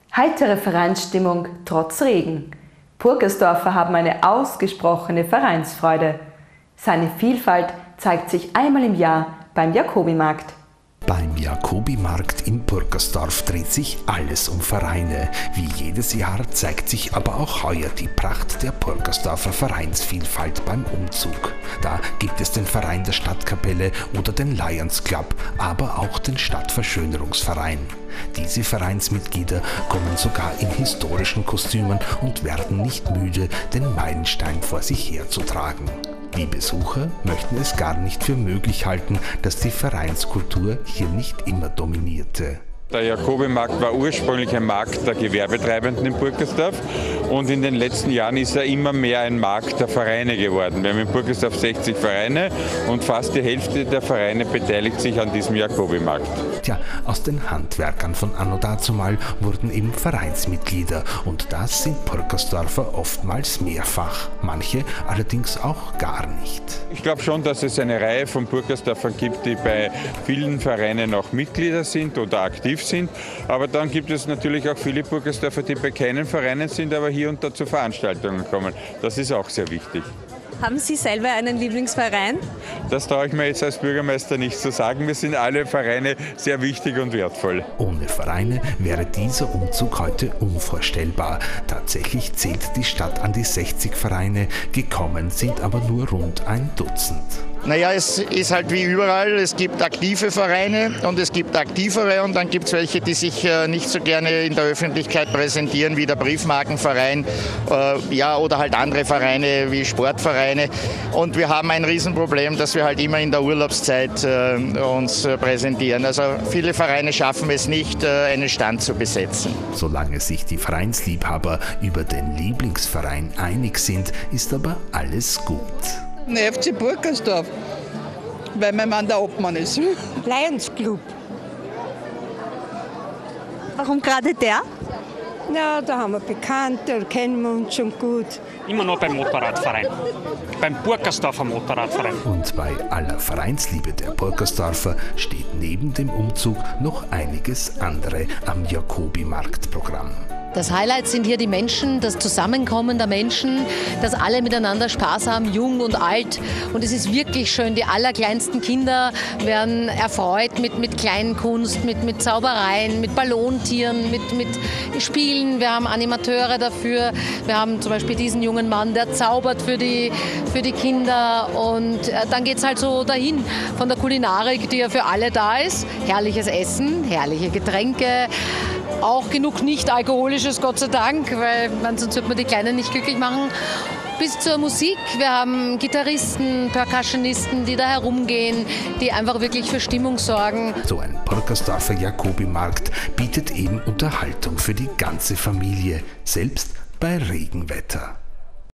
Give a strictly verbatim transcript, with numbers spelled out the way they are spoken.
Heitere Vereinsstimmung trotz Regen. Purkersdorfer haben eine ausgesprochene Vereinsfreude. Seine Vielfalt zeigt sich einmal im Jahr beim Jakobimarkt. Beim Jakobimarkt in Purkersdorf dreht sich alles um Vereine. Wie jedes Jahr zeigt sich aber auch heuer die Pracht der Purkersdorfer Vereinsvielfalt beim Umzug. Da gibt es den Verein der Stadtkapelle oder den Lions Club, aber auch den Stadtverschönerungsverein. Diese Vereinsmitglieder kommen sogar in historischen Kostümen und werden nicht müde, den Meilenstein vor sich herzutragen. Die Besucher möchten es gar nicht für möglich halten, dass die Vereinskultur hier nicht immer dominierte. Der Jakobimarkt war ursprünglich ein Markt der Gewerbetreibenden in Purkersdorf und in den letzten Jahren ist er immer mehr ein Markt der Vereine geworden. Wir haben in Purkersdorf sechzig Vereine und fast die Hälfte der Vereine beteiligt sich an diesem Jakobimarkt. Tja, aus den Handwerkern von anno dazumal wurden eben Vereinsmitglieder und das sind Purkersdorfer oftmals mehrfach, manche allerdings auch gar nicht. Ich glaube schon, dass es eine Reihe von Purkersdorfern gibt, die bei vielen Vereinen auch Mitglieder sind oder aktiv sind, aber dann gibt es natürlich auch viele Purkersdorfer, die bei keinen Vereinen sind, aber hier und da zu Veranstaltungen kommen. Das ist auch sehr wichtig. Haben Sie selber einen Lieblingsverein? Das traue ich mir jetzt als Bürgermeister nicht zu sagen. Mir sind alle Vereine sehr wichtig und wertvoll. Ohne Vereine wäre dieser Umzug heute unvorstellbar. Tatsächlich zählt die Stadt an die sechzig Vereine, gekommen sind aber nur rund ein Dutzend. Naja, es ist halt wie überall, es gibt aktive Vereine und es gibt aktivere und dann gibt es welche, die sich nicht so gerne in der Öffentlichkeit präsentieren, wie der Briefmarkenverein äh, ja, oder halt andere Vereine wie Sportvereine. Und wir haben ein Riesenproblem, dass wir halt immer in der Urlaubszeit äh, uns äh, präsentieren. Also viele Vereine schaffen es nicht, äh, einen Stand zu besetzen. Solange sich die Vereinsliebhaber über den Lieblingsverein einig sind, ist aber alles gut. Der F C Purkersdorf, weil mein Mann der Obmann ist. Lions Club. Warum gerade der? Ja, da haben wir Bekannte, da kennen wir uns schon gut. Immer noch beim Motorradverein, beim Purkersdorfer Motorradverein. Und bei aller Vereinsliebe der Purkersdorfer steht neben dem Umzug noch einiges andere am Jakobimarkt-Programm. Das Highlight sind hier die Menschen, das Zusammenkommen der Menschen, dass alle miteinander Spaß haben, jung und alt. Und es ist wirklich schön, die allerkleinsten Kinder werden erfreut mit, mit Kleinkunst, mit, mit Zaubereien, mit Ballontieren, mit, mit Spielen. Wir haben Animateure dafür. Wir haben zum Beispiel diesen jungen Mann, der zaubert für die, für die Kinder. Und dann geht es halt so dahin von der Kulinarik, die ja für alle da ist. Herrliches Essen, herrliche Getränke. Auch genug nicht-alkoholisches, Gott sei Dank, weil sonst wird man die Kleinen nicht glücklich machen. Bis zur Musik. Wir haben Gitarristen, Percussionisten, die da herumgehen, die einfach wirklich für Stimmung sorgen. So ein Purkersdorfer Jakobimarkt bietet eben Unterhaltung für die ganze Familie, selbst bei Regenwetter.